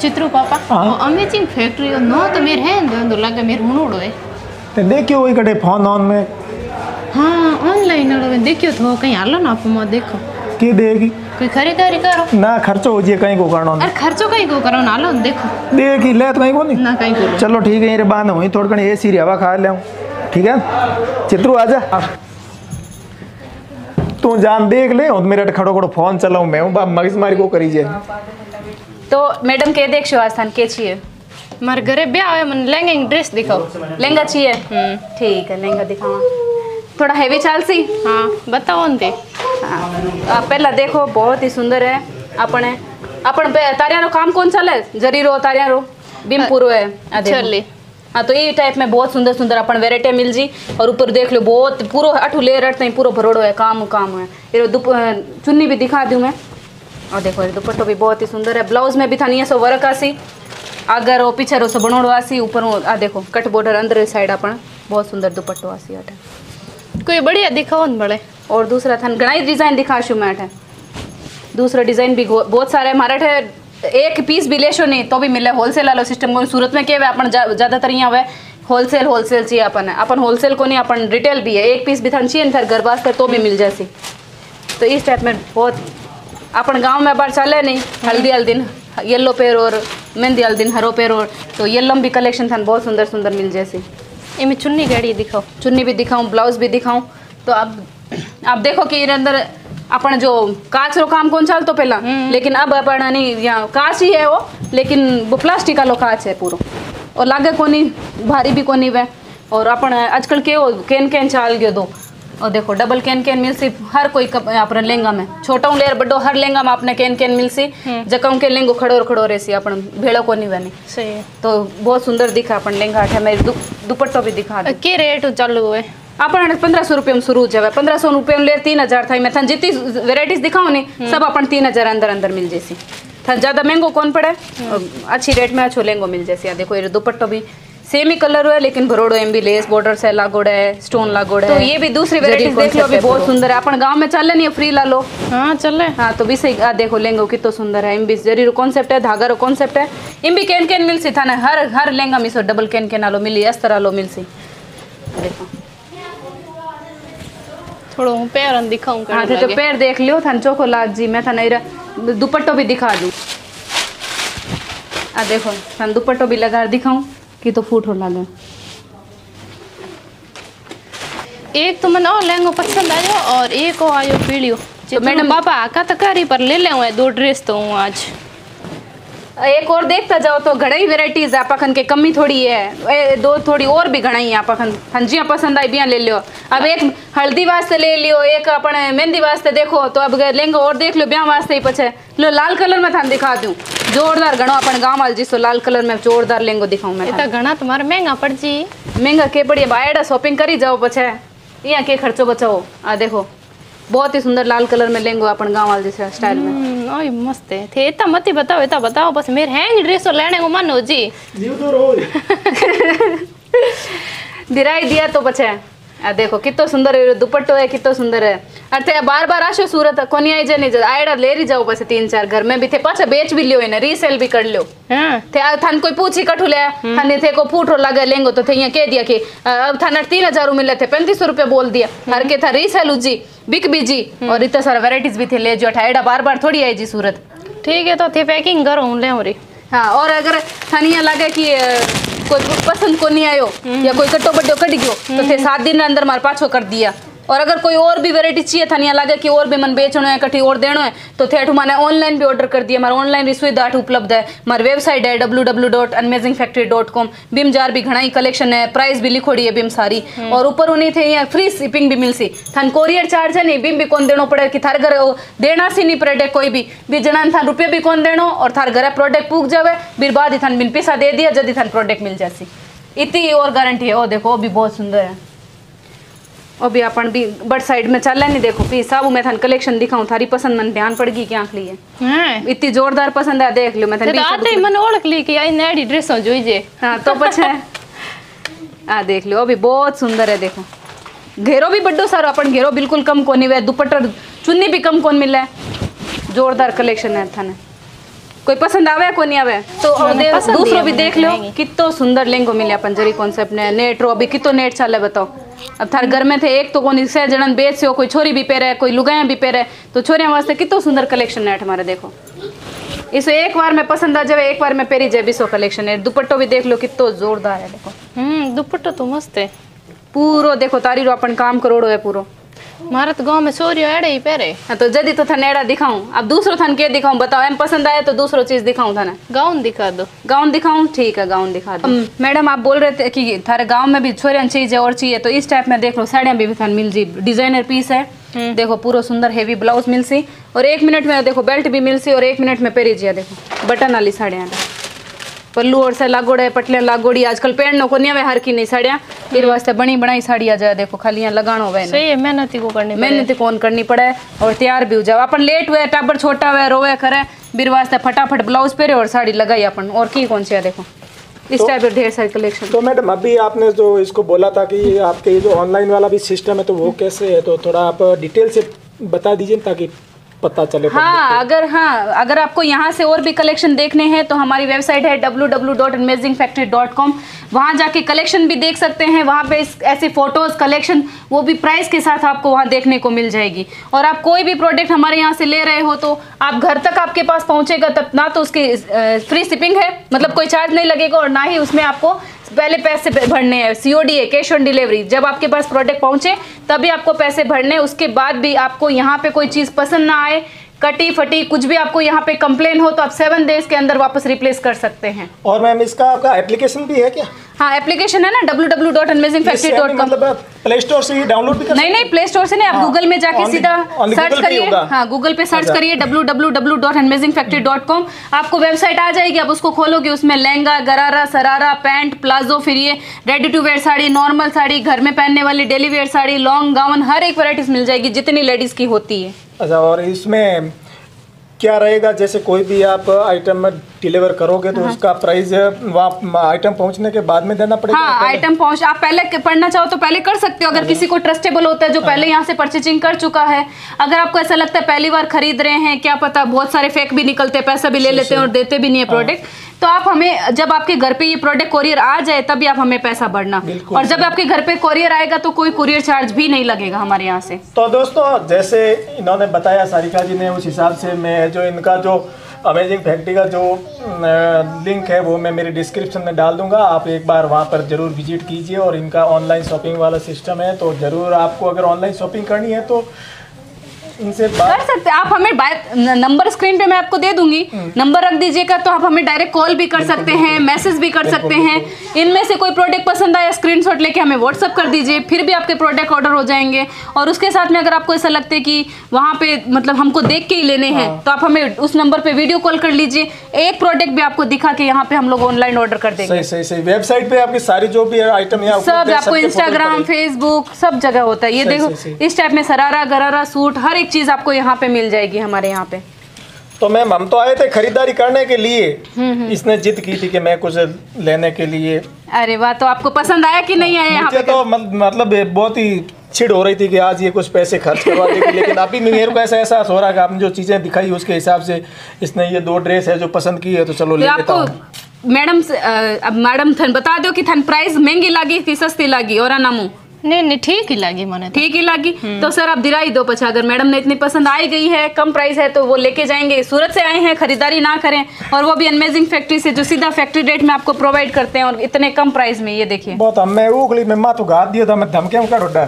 चित्रू पापा amazing factory no तो मेरे है दो लगे मेरे हुनोड़ो है ते देखियो वही कटे फोन ऑन में हाँ ऑनलाइन में देखियो तो कहीं हालो ना आप मत देखो की देगी कोई खरीदारी करो ना खर्चो हो जे कहीं को करनो अरे खर्चो कहीं को करो ना लो देखो देखी ले तो कहीं को नहीं ना कहीं को चलो ठीक है ये बांध हुई थोड़ी कणी एसी री हवा खा ले ठीक है चित्रू आजा तू जान देख ले और मेरे खड़ो खड़ो फोन चलाऊं मैं हूं मगज मारी को करी जे तो मैडम के देख शो आस्थान के छिए मारे घरे ब्याह है मन लहंगा ड्रेस दिखाओ लहंगा चाहिए ठीक है लहंगा दिखावा थोड़ा हैवी चालसी हाँ बताओ न आप पहला देखो बहुत ही सुंदर है अपने अपन तारियारो काम कौन चले जरीरो तारियारो बिम पूरो है चले हाँ तो ये टाइप में बहुत सुंदर सुंदर अपन वेराइटी मिल जी और ऊपर देख लो बहुत पूरा अठू लेयर अट पूरा भरोड़ो है काम है ये चुन्नी भी दिखा दूँ मैं और देखो दुपट्टो भी बहुत ही सुंदर है ब्लाउज में भी था नहीं सो वर्क आसी अगर वो पीछे रो सो बनोड़ो आसी ऊपर आ देखो कट बॉर्डर अंदर साइड अपन बहुत सुंदर दुपट्टो आसी अटे कोई बढ़िया दिखाओ न बड़े और दूसरा था घना डिजाइन दिखाशू मैं अटे दूसरा डिजाइन भी बहुत सारे हमारे अटे एक पीस भी लेशो नहीं तो भी मिले होलसेल वाला सिस्टम सूरत में क्या अपन ज़्यादातर यहाँ हुए होलसेल चाहिए अपन होलसेल को नहीं अपन रिटेल भी है एक पीस भी था चाहिए फिर घर वास्ते तो भी मिल जासी तो इस टाइप में बहुत अपन गांव में बार चले नहीं हल्दी दिन येलो पेर और मेहंदी दिन हरो पेर और तो येलो भी कलेक्शन था बहुत सुंदर सुंदर मिल जैसी इनमें चुन्नी गाड़ी दिखाओ चुन्नी भी दिखाऊं ब्लाउज भी दिखाऊं तो अब देखो कि अंदर अपन जो कांच रो काम कौन चल तो पहला लेकिन अब अपन नहीं यहाँ कांच ही है वो लेकिन वो प्लास्टिक का लो कांच है पूरा और लागे कोनी भारी भी कोनी वे और अपन आजकल के वो कैन चाल गयो दो और देखो डबल कैन मिल सी हर कोई अपने लहंगा में छोटा लेयर बड़ो हर लहंगा में अपने कैन मिल सी जकम के लहंगो खड़ो रहे सी अपन भेड़ो को नहीं बनी सही है तो बहुत सुंदर दिखा अपन लहंगा है मेरी दुपट्टो भी दिखा दो के रेट चालू है अपन 1500 रुपये में शुरू जाए 1500 रुपये में ले 3000 था मैं था जितनी वेराइटीज दिखाओ नहीं सब अपन 3000 अंदर मिल जैसी था ज़्यादा महंगो कौन पड़े अच्छी रेट में अच्छो लहंगो मिल जैसी देखो ये दुपट्टो भी सेम ही कलर है लेकिन भरोड़ो एम भी लेस बॉर्डर से लागोड़ा है स्टोन लागोड़ा है तो ये भी दूसरी वेराइटीज देख लो भी बहुत सुंदर है अपन गांव में चले नहीं फ्री ला लो हाँ चले हाँ तो भी सही देखो लहंगो कितना सुंदर है इम भी जरी कॉन्सेप्ट है धागा रो कॉन्सेप्ट है इम भी कैन मिल सी था ना हर लहंगा मिसो डबल कैन आलो मिली इस तरह लो मिल सी देखो थोड़ो पैर दिखाऊं हाँ तो पैर देख लियो था चोखो लाग जी मैं था नहीं दुपट्टो भी दिखा दूँ देखो था दुपट्टो भी लगा दिखाऊं कि तो फूट हो लगे एक तो मैंने और लहंगो पसंद आयो और एक और आयो पीलियो तो मैडम पापा आका तो करी पर ले ले दो ड्रेस तो हूँ आज एक और देखता जाओ तो घड़ा ही वेराइटीज आपन के कमी थोड़ी है दो थोड़ी और भी घड़ा ही आपन हंजियाँ पसंद आई बिया ले लियो अब एक हल्दी वास्ते ले लियो एक अपन मेहंदी वास्ते देखो तो अब लहंगा और देख लो ब्याह वास्ते ही पछे लो लाल कलर में थान दिखा दूँ जोरदार घणो अपन गाँव वाल जिसो लाल कलर में जोरदार लहंगो दिखाऊं मैं इतना घना तुम्हारा महंगा पड़ जी महंगा के पड़ी बायड़ा शॉपिंग करी जाओ पछे यहाँ के खर्चो बचाओ देखो बहुत ही सुंदर लाल कलर में लहंगो अपन गाँव वाल जैसे स्टाइल में ओए मस्त है थे इतना मत ही बताओ इतना बताओ बस मेरे हैंग ड्रेस लेने को मन हो जी जीव तो रो दिराई दिया तो बचे देखो कितो सुंदर है दुपट्टो है कितो सुंदर है अरे बार बार आशो सूरत कोनी आई जे नहीं आयडा ले रही जाओ बस 3-4 घर में भी थे पाछा बेच भी लियो ने रीसेल भी कर लियो हां थे थान कोई पूछी कठू ले थाने थे को फूटो लगा लेंगो तो थे यहाँ कह दिया कि अब थाना 3000 मिले थे 3500 रुपये बोल दिया हर के था रीसेल उजी बिक भी जी और इतना सारा वेराइटीज भी थे ले जो आयडा बार बार थोड़ी आई जी सूरत ठीक है तो थे पैकिंग करो ले रही हाँ और अगर थानिया लगे कि कोई पसंद को नहीं आयो या कोई कट्टो बड्डो कट गयो तो थे 7 दिन अंदर मार पाछो कर दिया और अगर कोई और भी वेराइटी चाहिए था नहीं लगे कि और भी मन बेचना है कठी और देना है तो थे मैंने ऑनलाइन भी ऑर्डर कर दिया हमारा ऑनलाइन सुविधा उपलब्ध है हमारी वेबसाइट है www.amazingfactory.com बिम जार भी घना ही कलेक्शन है प्राइस भी लिखोड़ी है बिम सारी और ऊपर उन्हीं थे यहाँ फ्री शिपिंग भी मिल सी थान कोरियर चार्ज है नहीं बिम भी कौन देना पड़े कि थार घर देना सी नहीं प्रोडक्ट कोई भी जना थान रुपये भी कौन देना और थार घर प्रोडक्ट पूग जावे फिर बाद ही थान बिन पैसा दे दिया जल्दी थान प्रोडक्ट मिल जासी इतनी और गारंटी है। ओ देखो वो भी बहुत सुंदर है और भी अपन भी बट साइड में चल नहीं देखो पी साबू मैं थान कलेक्शन दिखाऊं थारी पसंद मन ध्यान पड़ गई क्या लिए हैं इतनी जोरदार पसंद है देख लो मैं थान आते ही मन ओळख ली कि आई नई ड्रेस जोई जे हां तो पछे देख लो अभी बहुत सुंदर है देखो घेरो भी बड्डो सारो अपन घेरो बिल्कुल कम कोनी वे दुपट्टा चुन्नी भी कम कोन मिले जोरदार कलेक्शन है थाने कोई पसंद आवे को नहीं आवे तो दूसरों भी देख लो कितो सुंदर लहंगो मिले अपन जरी कॉन्सेप्ट ने नेट रो अभी कितो नेट चले बताओ। अब थार घर में थे एक तो कोई से जन बेच हो, कोई छोरी भी पहरे, कोई लुगाया भी पहरे, तो छोरियां वास्ते कितो सुंदर कलेक्शन है हमारे। देखो इसे एक बार में पसंद आ जाए, एक बार में पेरी जाए, सो कलेक्शन है। दुपट्टो भी देख लो कितो जोरदार है। देखो दुपट्टो तो मस्त है पूरो। देखो तारी रो अपन काम करोड़ो है पूरो। मारा तो गांव में सोरियो एड़े ही पहरे। हाँ तो जदी तो थाने एड़ा दिखाऊं, अब दूसरो थान के दिखाऊं बताओ। एम पसंद आए तो दूसरो चीज दिखाऊं थाने। गाउन दिखा दो। गाउन दिखाऊं? ठीक है गाउन दिखा दो। मैडम आप बोल रहे थे कि थारे गांव में भी छोरियां चाहिए और चाहिए, तो इस टाइप में देख लो साड़ियां भी थान मिल जी। डिजाइनर पीस है, देखो पूरा सुंदर हेवी ब्लाउज मिल सी और 1 मिनट में देखो बेल्ट भी मिल सी और 1 मिनट में पेरी जिया। देखो बटन वाली साड़ियां, पल्लू और से लागोड़े, पटलियां लागोड़ी। आजकल पहननो को नहीं आवे हर की नहीं साड़ियां, फिर वास्ते बनी बनाई साड़ी आ जाए। देखो खाली यहाँ लगानो हुआ है। सही है, मेहनत को करनी, मेहनत कौन करनी पड़े और तैयार भी हो जाए। अपन लेट हुए, टाबर छोटा हुए, रोवे करे, फिर वास्ते फटाफट ब्लाउज पहरे और साड़ी लगाई अपन। और की कौन सी है देखो इस टाइप ढेर सारी कलेक्शन। तो मैडम अभी आपने जो इसको बोला था कि आपके ये जो ऑनलाइन वाला भी सिस्टम है तो वो कैसे है, तो थोड़ा आप डिटेल से बता दीजिए ताकि पता चले। हाँ अगर आपको यहाँ से और भी कलेक्शन देखने हैं तो हमारी वेबसाइट है www.amazingfactory.com। वहाँ जाके कलेक्शन भी देख सकते हैं। वहाँ पे ऐसे फोटोज कलेक्शन वो भी प्राइस के साथ आपको वहाँ देखने को मिल जाएगी। और आप कोई भी प्रोडक्ट हमारे यहाँ से ले रहे हो तो आप घर तक आपके पास पहुँचेगा, तब ना तो उसकी फ्री शिपिंग है, मतलब कोई चार्ज नहीं लगेगा, और ना ही उसमें आपको पहले पैसे भरने हैं। COD है, कैश ऑन डिलीवरी। जब आपके पास प्रोडक्ट पहुंचे तभी आपको पैसे भरने। उसके बाद भी आपको यहाँ पे कोई चीज़ पसंद ना आए, कटी फटी कुछ भी आपको यहाँ पे कंप्लेन हो, तो आप 7 डेज के अंदर वापस रिप्लेस कर सकते हैं। और मैम इसका आपका एप्लीकेशन भी है क्या? हाँ एप्लीकेशन है ना www.amazingfactory.com। मतलब प्ले स्टोर से ही डाउनलोड भी कर सकते हैं? नहीं प्ले स्टोर से नहीं, आप गूगल में जाके सीधा सर्च करिए। हाँ गूगल पे सर्च करिए www.amazingfactory.com। आपको वेबसाइट आ जाएगी, आप उसको खोलोगे, उसमें लहंगा, गरारा, सरारा, पैंट, प्लाजो, फिर ये ready to wear sari, normal sari, घर में पहनने वाली daily wear sari, long gown, हर एक वैरायटीज मिल जाएगी जितनी लेडीज की होती है। अच्छा, और इसमें क्या रहेगा, जैसे कोई भी आप आइटम डिलीवर करोगे तो उसका प्राइस वहाँ आइटम पहुँचने के बाद में देना पड़ेगा? हाँ आइटम पहुँच, आप पहले पढ़ना चाहो तो पहले कर सकते हो। अगर किसी को ट्रस्टेबल होता है जो पहले यहाँ से परचेजिंग कर चुका है। अगर आपको ऐसा लगता है पहली बार खरीद रहे हैं, क्या पता बहुत सारे फेक भी निकलते हैं, पैसा भी ले लेते हैं और देते भी नहीं है प्रोडक्ट, तो आप हमें, जब आपके घर पे ये प्रोडक्ट कोरियर आ जाए तभी आप हमें पैसा भरना। और जब आपके घर पे कोरियर आएगा तो कोई कोरियर चार्ज भी नहीं लगेगा हमारे यहाँ से। तो दोस्तों जैसे इन्होंने बताया सारिका जी ने, उस हिसाब से मैं जो इनका जो अमेजिंग फैक्ट्री का जो लिंक है वो मैं मेरी डिस्क्रिप्शन में डाल दूंगा। आप एक बार वहाँ पर ज़रूर विजिट कीजिए। और इनका ऑनलाइन शॉपिंग वाला सिस्टम है, तो ज़रूर आपको अगर ऑनलाइन शॉपिंग करनी है तो इनसे बात कर सकते हैं। आप हमें नंबर स्क्रीन पे मैं आपको दे दूंगी, नंबर रख दीजिएगा, तो आप हमें डायरेक्ट कॉल भी कर सकते हैं, मैसेज भी कर सकते हैं। इनमें से कोई प्रोडक्ट पसंद आया स्क्रीनशॉट लेके हमें व्हाट्सअप कर दीजिए, फिर भी आपके प्रोडक्ट ऑर्डर हो जाएंगे। और उसके साथ में अगर आपको ऐसा लगता है कि वहाँ पे मतलब हमको देख के ही लेने हैं, तो आप हमें उस नंबर पे वीडियो कॉल कर लीजिए, एक प्रोडक्ट भी आपको दिखा के यहाँ पे हम लोग ऑनलाइन ऑर्डर कर देंगे। सही वेबसाइट पे आपकी सारी जो भी आइटम सब आपको इंस्टाग्राम, फेसबुक सब जगह होता है। ये देखो इस टाइप में सरारा, गरारा, सूट, हर एक चीज आपको यहाँ पे मिल जाएगी हमारे यहाँ पे। तो मैम हम तो आए थे खरीदारी करने के लिए, इसने जिद की थी कि मैं कुछ लेने के लिए। अरे वाह, तो आपको पसंद आया कि नहीं आया? यहाँ पे तो मतलब बहुत ही छिड़ हो रही थी कि आज ये कुछ पैसे खर्च करवा देगी, लेकिन अभी मेरे को ऐसा एहसास हो रहा है कि आपने जो चीज़ें दिखाई उसके हिसाब से इसने ये 2 ड्रेस है जो पसंद की है, तो चलो ले लेता हूँ। मैडम अब मैडम थन बता दो कि थन प्राइस महंगी लगी कि सस्ती लगी? और नामू नहीं ठीक ही लगी मने, ठीक ही लगी। तो सर आप दिलाई दो पछा, अगर मैडम ने इतनी पसंद आई गई है, कम प्राइस है, तो वो लेके जाएंगे। सूरत से आए हैं, खरीदारी ना करें, और वो भी अमेजिंग फैक्ट्री से जो सीधा फैक्ट्री रेट में आपको प्रोवाइड करते हैं और इतने कम प्राइस में। ये देखिए बहुत मैं उगली में माथू घात दिया था, मैं धमके का डर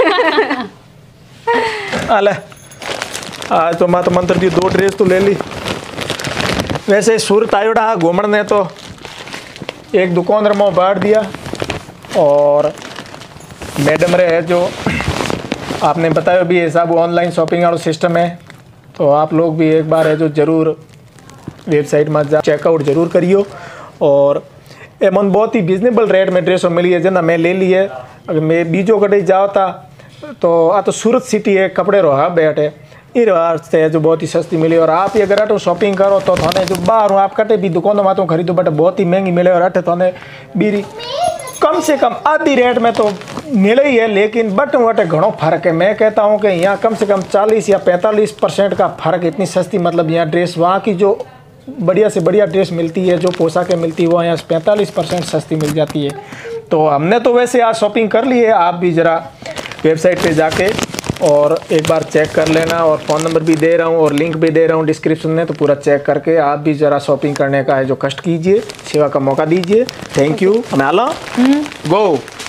अले आज तो माता मंत्र दी 2 ड्रेस तो ले ली। वैसे सूरत आयोडा घूमण ने तो एक दुकान रमो बांट दिया, और मैडम रे है जो आपने बताया भी है सब ऑनलाइन शॉपिंग वाला सिस्टम है, तो आप लोग भी एक बार है जो ज़रूर वेबसाइट में जा चेकआउट जरूर करियो। और एमन बहुत ही रिजनेबल रेट में ड्रेसों मिली है, जना मैं ले ली है। अगर मैं बीजों कटे जाओ था तो आ तो सूरत सिटी है, कपड़े रो हब है, ये वास्ते है जो बहुत ही सस्ती मिली। और आप अगर अटो शॉपिंग करो तो थाने जो बाहर आप कटे भी दुकानों में तो खरीदो बट बहुत ही महंगी मिले, और अटे थाने बीरी कम से कम आधी रेट में तो मिले ही है, लेकिन बट वटे घणो फर्क है। मैं कहता हूँ कि यहाँ कम से कम 40 या 45% का फ़र्क, इतनी सस्ती मतलब यहाँ ड्रेस वहाँ की जो बढ़िया से बढ़िया ड्रेस मिलती है, जो पोशाकें मिलती है वो यहाँ 45% सस्ती मिल जाती है। तो हमने तो वैसे आज शॉपिंग कर ली है, आप भी ज़रा वेबसाइट पे जाके और एक बार चेक कर लेना, और फ़ोन नंबर भी दे रहा हूँ और लिंक भी दे रहा हूँ डिस्क्रिप्शन में, तो पूरा चेक करके आप भी ज़रा शॉपिंग करने का है जो कष्ट कीजिए, सेवा का मौका दीजिए। Thank you. मैं आला गो।